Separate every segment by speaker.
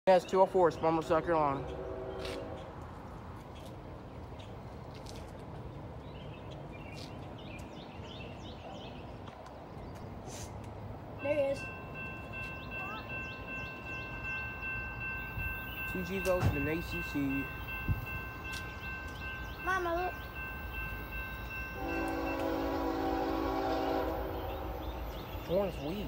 Speaker 1: Yes, 204, Spumble, South Carolina.
Speaker 2: There he is.
Speaker 1: 2G votes in the ACC.
Speaker 2: Mama, look.
Speaker 1: Orange weed.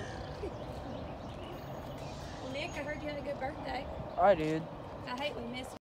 Speaker 2: Well, Nick, I heard you had a good birthday.
Speaker 1: I did.
Speaker 2: I hate we missed